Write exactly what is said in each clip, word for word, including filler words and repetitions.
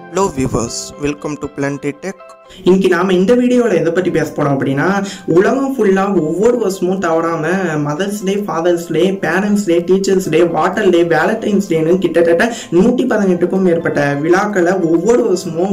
Hello viewers, welcome to Plenty Tech. இன்னைக்கு நாம இந்த வீடியோவில் எதை பற்றி பேச போறோம் அப்படின்னா, உலகம் ஃபுல்லாக ஒவ்வொரு வருஷமும் தவறாம mother's day, father's day, parents day, teachers day, water day, valentine's டேன்னு கிட்டத்தட்ட நூற்றி பதினெட்டுக்கும் மேற்பட்ட விழாக்களை ஒவ்வொரு வருஷமும்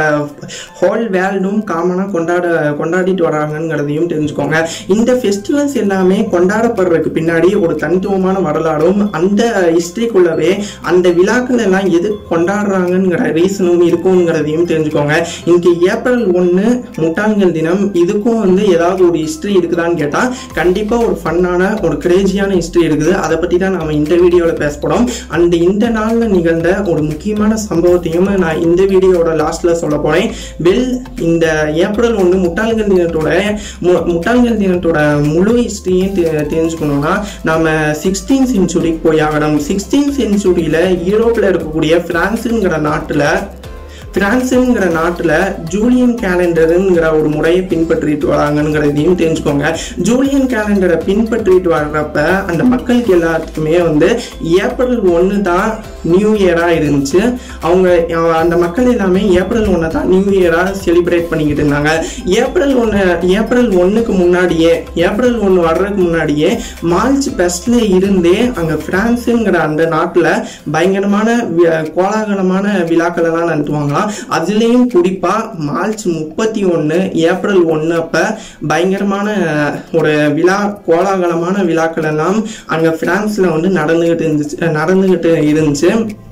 ஹோல் வேர்ல்டும் காமனாக கொண்டாட கொண்டாடிட்டு வராங்கிறதையும் தெரிஞ்சுக்கோங்க. இந்த ஃபெஸ்டிவல்ஸ் எல்லாமே கொண்டாடப்படுறதுக்கு பின்னாடி ஒரு தனித்துவமான வரலாறும் அந்த ஹிஸ்டரிக்குள்ளவே அந்த விழாக்கள் எல்லாம் எது கொண்டாடுறாங்கிற ரீசனும் இருக்குங்கிறதையும் தெரிஞ்சுக்கோங்க. இன்னைக்கு ஏப்ரல் ஒன்று முட்டாள்கள் தினம். இதுக்கும் வந்து ஏதாவது ஒரு ஹிஸ்டரி இருக்குதான்னு கேட்டால் கண்டிப்பாக ஒரு ஃபன்னான ஒரு கிரேஜியான ஹிஸ்டரி இருக்குது. அதை பற்றி தான் நம்ம இந்த வீடியோவில் பேச போகிறோம். அந்த இந்த நாளில் நிகழ்ந்த ஒரு முக்கியமான சம்பவத்தையும் நான் இந்த வீடியோட லாஸ்ட்டில் சொல்ல போகிறேன். வெல், இந்த ஏப்ரல் ஒன்று முட்டாள்கள் தினத்தோட முட்டாள்கள் தினத்தோட முழு ஹிஸ்டரியும் தெரிஞ்சுக்கணும்னா நம்ம சிக்ஸ்டீன் சென்ச்சுரிக்கு போய் ஆகணும். சிக்ஸ்டீன் சென்ச்சுரியில் யூரோப்பில் இருக்கக்கூடிய பிரான்ஸுங்கிற நாட்டில் பிரான்ஸுங்கிற நாட்டில் ஜூலியன் கேலண்டருங்கிற ஒரு முறையை பின்பற்றிட்டு வராங்கிறதையும் தெரிஞ்சுக்கோங்க. ஜூலியன் கேலண்டரை பின்பற்றிட்டு வர்றப்ப அந்த மக்களுக்கு எல்லாத்துக்குமே வந்து ஏப்ரல் ஒன்று தான் நியூ இயராக இருந்துச்சு. அவங்க அந்த மக்கள் எல்லாமே ஏப்ரல் ஒன்று தான் நியூ இயராக செலிப்ரேட் பண்ணிக்கிட்டு இருந்தாங்க. ஏப்ரல் ஒன்று ஏப்ரல் ஒன்றுக்கு முன்னாடியே ஏப்ரல் ஒன்று வர்றதுக்கு முன்னாடியே மார்ச் ஃபர்ஸ்ட்ல இருந்தே அங்கே பிரான்ஸுங்கிற அந்த நாட்டில் பயங்கரமான கோலாகலமான விழாக்கள் எல்லாம் நடத்துவாங்க. அதுலேயும் குறிப்பா மார்ச் முப்பத்தி ஒன்று ஏப்ரல் ஒன்று அப்ப பயங்கரமான ஒரு விழா கோலாகலமான விழாக்கள் எல்லாம் அங்க பிரான்ஸ்ல வந்து நடந்துகிட்டு இருந்துச்சு நடந்துகிட்டு இருந்துச்சு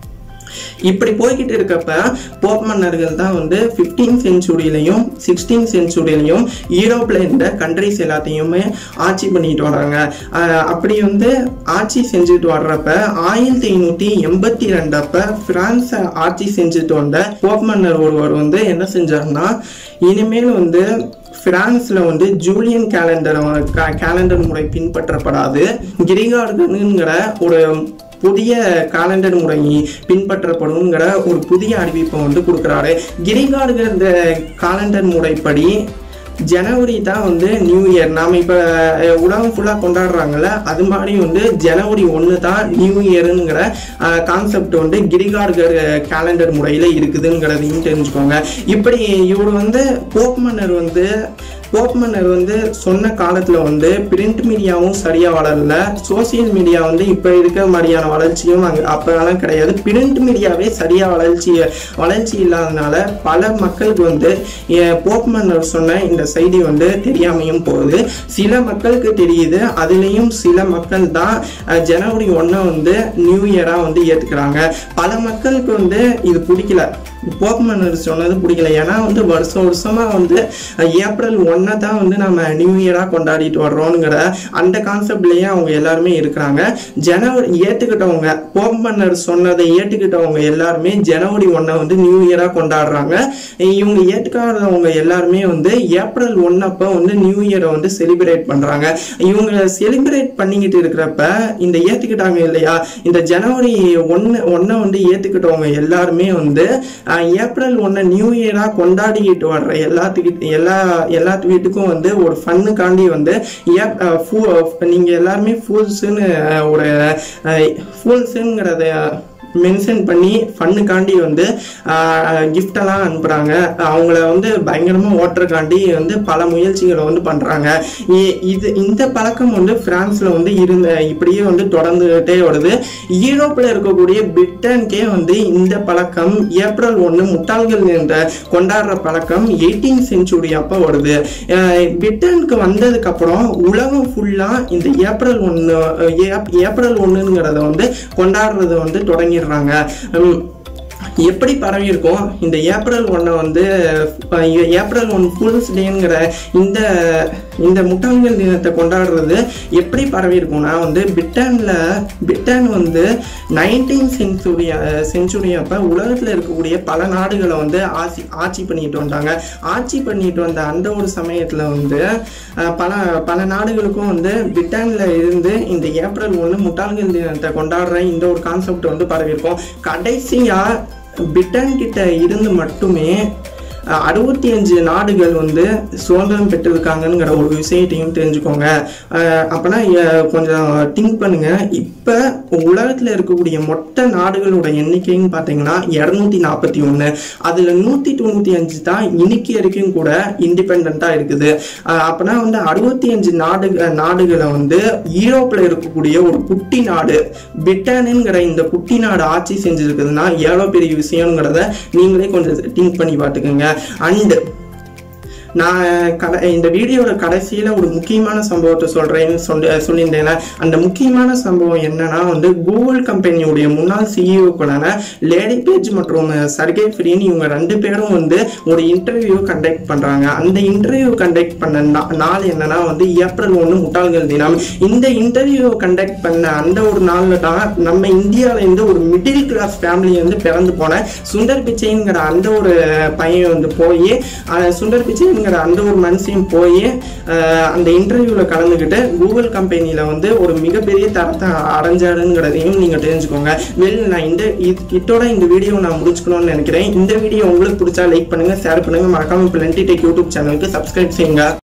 இப்படி போய்கிட்டு இருக்கப்ப போப் மன்னர்கள் தான் வந்து பிப்டீன் சென்ச்சுரியிலையும் சிக்ஸ்டீன் சென்ச்சுரியிலையும் யூரோப்ல இருந்த கண்ட்ரிஸ் எல்லாத்தையுமே ஆட்சி பண்ணிட்டு வர்றாங்க. அப்படி வந்து ஆட்சி செஞ்சுட்டு வர்றப்ப ஆயிரத்தி ஐநூத்தி எண்பத்தி ரெண்டு அப்ப பிரான்ஸ் ஆட்சி செஞ்சுட்டு வந்த போப் மன்னர் ஒருவர் வந்து என்ன செஞ்சாருன்னா, இனிமேல் வந்து பிரான்ஸ்ல வந்து ஜூலியன் கேலண்டர் கேலண்டர் முறை பின்பற்றப்படாது, கிரிகார்டனுங்கிற ஒரு புதிய காலண்டர் முறை பின்பற்றப்படும்ங்கிற ஒரு புதிய அறிவிப்பை வந்து கொடுக்குறாரு. கிரிகார்டர் காலண்டர் முறைப்படி ஜனவரி தான் வந்து நியூ இயர். நாம் இப்போ உலகம் ஃபுல்லாக கொண்டாடுறாங்கல்ல, அது மாதிரி வந்து ஜனவரி ஒன்று தான் நியூ இயருங்கிற கான்செப்ட் வந்து கிரிகார்டர் கேலண்டர் முறையில் இருக்குதுங்கிறதையும் தெரிஞ்சுக்கோங்க. இப்படி இவர் வந்து போப் மன்னர் வந்து போப் மன்னர் வந்து சொன்ன காலத்தில் வந்து பிரிண்ட் மீடியாவும் சரியாக வளரல, சோசியல் மீடியா வந்து இப்போ இருக்கிற மாதிரியான வளர்ச்சியும் அங்கே அப்போலாம் கிடையாது. பிரிண்ட் மீடியாவே சரியாக வளர்ச்சி வளர்ச்சி இல்லாதனால பல மக்களுக்கு வந்து போப் மன்னர் சொன்ன இந்த செய்தி வந்து தெரியாமையும் போகுது. சில மக்களுக்கு தெரியுது. அதுலேயும் சில மக்கள் தான் ஜனவரி ஒன்றை வந்து நியூ இயராக வந்து ஏற்றுக்கிறாங்க. பல மக்களுக்கு வந்து இது பிடிக்கல, போப் மன்னர் சொன்னது பிடிக்கல. ஏன்னா வந்து வருஷம் வருஷமா வந்து ஏப்ரல் ஒன்னை தான் வந்து நம்ம நியூ இயரா கொண்டாடிட்டு வர்றோம்ங்கிற அந்த கான்செப்ட்லயே அவங்க எல்லாருமே இருக்கிறாங்க. ஜனவரி ஏற்றுக்கிட்டவங்க, போப் மன்னர் சொன்னதை ஏற்றுக்கிட்டவங்க எல்லாருமே ஜனவரி ஒன்னை வந்து நியூ இயரா கொண்டாடுறாங்க. இவங்க ஏற்றுக்காதவங்க எல்லாருமே வந்து ஏப்ரல் ஒன் அப்ப வந்து நியூ இயரை வந்து செலிப்ரேட் பண்றாங்க. இவங்க செலிப்ரேட் பண்ணிக்கிட்டு இருக்கிறப்ப இந்த ஏற்றுக்கிட்டாங்க இல்லையா, இந்த ஜனவரி ஒன்னு ஒன்னை வந்து ஏற்றுக்கிட்டவங்க எல்லாருமே வந்து ஏப்ரல் ஒன்னை நியூ இயரா கொண்டாடிக்கிட்டு வர்ற எல்லாத்துக்கிட்ட எல்லா எல்லாத்து வீட்டுக்கும் வந்து ஒரு ஃபன்னுக்காண்டி வந்து நீங்க எல்லாருமே ஃபூல்ஸ்ன்னு ஒரு ஃபூல்ஸுங்கிறத மென்ஷன் பண்ணி ஃபன்னுக்காண்டி வந்து கிஃப்டெல்லாம் அனுப்புகிறாங்க. அவங்கள வந்து பயங்கரமாக ஓட்டுறக்காண்டி வந்து பல முயற்சிகளை வந்து பண்ணுறாங்க. இது இந்த பழக்கம் வந்து பிரான்ஸில் வந்து இருந்த இப்படியே வந்து தொடர்ந்துகிட்டே வருது. யூரோப்பில் இருக்கக்கூடிய பிரிட்டனுக்கே வந்து இந்த பழக்கம் ஏப்ரல் ஒன்று முட்டாள்கள் என்ற கொண்டாடுற பழக்கம் எயிட்டீன் சென்ச்சுரி அப்போ வருது. பிரிட்டனுக்கு வந்ததுக்கப்புறம் உலகம் ஃபுல்லாக இந்த ஏப்ரல் ஒன்று ஏப்ரல் ஒன்றுங்கிறத வந்து கொண்டாடுறது வந்து தொடங்கி எப்படி பரவி இருக்கும். இந்த ஏப்ரல் ஒன்னை வந்து ஏப்ரல் ஒன் ஃபுல்ஸ் டேங்கிற இந்த இந்த முட்டாள்கள் தினத்தை கொண்டாடுறது எப்படி பரவி இருக்கும்னா வந்து பிரிட்டன்ல பிரிட்டன் வந்து நைன்டீன் சென்ச்சுரி சென்ச்சுரி அப்ப உலகத்துல இருக்கக்கூடிய பல நாடுகளை வந்து ஆட்சி ஆட்சி பண்ணிட்டு வந்தாங்க. ஆட்சி பண்ணிட்டு வந்த அந்த ஒரு சமயத்துல வந்து பல பல நாடுகளுக்கும் வந்து பிரிட்டன்ல இருந்து இந்த ஏப்ரல் ஒன்று முட்டாள்கள் தினத்தை கொண்டாடுற இந்த ஒரு கான்செப்ட் வந்து பரவி இருக்கும். கடைசியா பிரிட்டன் கிட்ட இருந்து மட்டுமே அறுபத்தி அஞ்சு நாடுகள் வந்து சுதந்திரம் பெற்றிருக்காங்கிற ஒரு விஷயத்தையும் தெரிஞ்சுக்கோங்க. அப்போனா கொஞ்சம் திங்க் பண்ணுங்க. இப்போ உலகத்தில் இருக்கக்கூடிய மொத்த நாடுகளோட எண்ணிக்கைன்னு பார்த்தீங்கன்னா இரநூத்தி நாற்பத்தி ஒன்று. அதில் நூற்றி தொண்ணூற்றி அஞ்சு தான் இன்னைக்கு வரைக்கும் கூட இண்டிபெண்ட்டாக இருக்குது. அப்போனா வந்து அறுபத்தி அஞ்சு நாடு நாடுகளை வந்து யூரோப்பில் இருக்கக்கூடிய ஒரு குட்டி நாடு பிரிட்டனுங்கிற இந்த குட்டி நாடு ஆட்சி செஞ்சிருக்குதுன்னா எவ்வளோ பெரிய விஷயங்கிறத நீங்களே கொஞ்சம் திங்க் பண்ணி பார்த்துக்கோங்க. அண்டு நான் கடை இந்த வீடியோட கடைசியில் ஒரு முக்கியமான சம்பவத்தை சொல்கிறேன்னு சொல்லி சொல்லியிருந்தேன். அந்த முக்கியமான சம்பவம் என்னன்னா வந்து கூகுள் கம்பெனியுடைய முன்னாள் சிஇஓக்களான லேடி பேஜ் மற்றும் சர்கே ஃப்ரீன் இவங்க ரெண்டு பேரும் வந்து ஒரு இன்டர்வியூ கண்டக்ட் பண்ணுறாங்க. அந்த இன்டர்வியூ கண்டக்ட் பண்ண நாள் என்னன்னா வந்து ஏப்ரல் ஒன்று முட்டாள்கள் தினம். இந்த இன்டர்வியூ கண்டக்ட் பண்ண அந்த ஒரு நாளில் தான் நம்ம இந்தியாவிலேருந்து ஒரு மிடில் கிளாஸ் ஃபேமிலி வந்து பிறந்து போன சுந்தர் பிச்சைங்கிற அந்த ஒரு பையன் வந்து போய் சுந்தர் பிச்சை அந்த ஒரு மனுஷன் போய் அந்த இன்டர்வியூல கலந்துக்கிட்டு கூகுள் கம்பெனியில வந்து ஒரு மிகப்பெரிய தரத்தை அடைஞ்சாருங்கிறதையும் நீங்க தெரிஞ்சுக்கோங்க. வெல், நான் இந்த இதோட இந்த வீடியோ நான் முடிச்சுக்கணும்னு நினைக்கிறேன். இந்த வீடியோ உங்களுக்கு பிடிச்சா லைக் பண்ணுங்க, ஷேர் பண்ணுங்க, மறக்காம பிளண்டி டெக் யூடியூப் சேனலுக்கு சப்ஸ்கிரைப் செய்யுங்க.